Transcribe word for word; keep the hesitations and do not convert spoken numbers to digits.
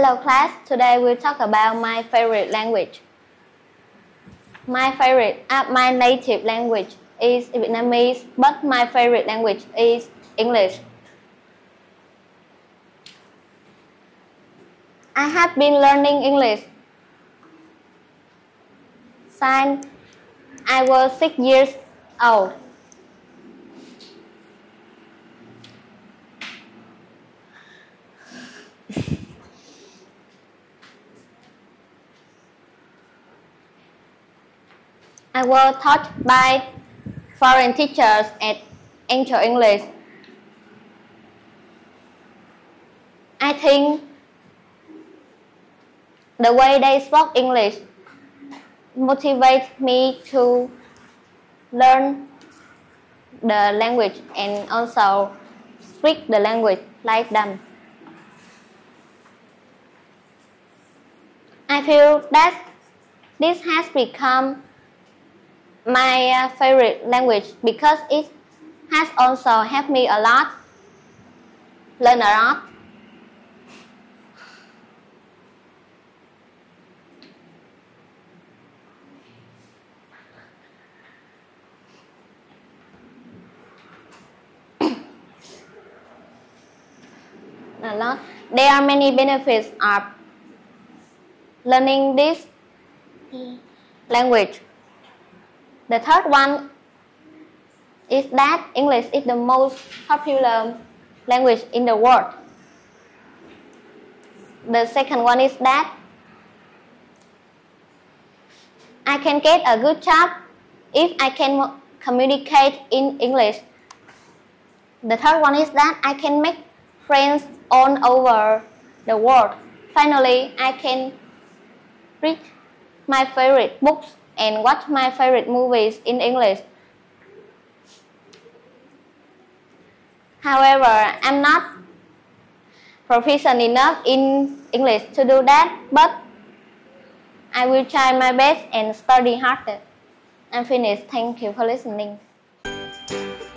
Hello class, today we'll talk about my favorite language. My favorite, uh, my native language is Vietnamese, but my favorite language is English. I have been learning English since I was six years old. I was taught by foreign teachers at Angel English. I think the way they spoke English motivates me to learn the language and also speak the language like them. I feel that this has become my uh, favorite language because it has also helped me a lot, learn a lot. a lot. There are many benefits of learning this language. The third one is that English is the most popular language in the world. The second one is that I can get a good job if I can communicate in English. The third one is that I can make friends all over the world. Finally, I can read my favorite books and watch my favorite movies in English. However, I'm not proficient enough in English to do that, but I will try my best and study harder. I'm finished. Thank you for listening.